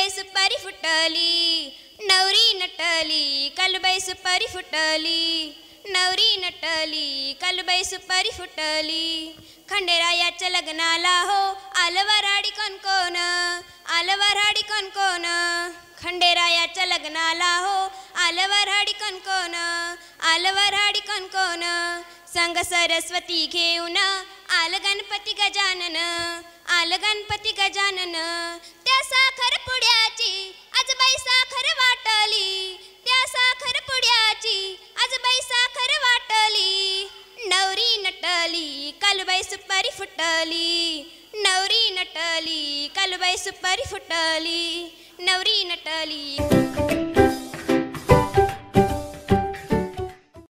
कालबाई सुपारी फुटली, नवरी नटली कालबाई सुपारी फुटली, नवरी नटली कालबाई सुपारी फुटली. खंडेरायाच्या लग्नाला हो आलं वऱ्हाडी कोण कोण, आलं वऱ्हाडी कोण कोण. खंडेरायाच्या लग्नाला हो आलं वऱ्हाडी कोण कोण, आलं वऱ्हाडी कोण कोण. संग सरस्वती घेऊन आलं गणपती गजानन, आलं गणपती गजानन. त्या साखर पुड्याची आजबाई साखर वाटली, त्या साखर पुड्याची आजबाई साखर वाटली. नवरी नटली कालबाई सुपारी फुटली, नवरी नटली कालबाई सुपारी फुटली, नवरी नटली.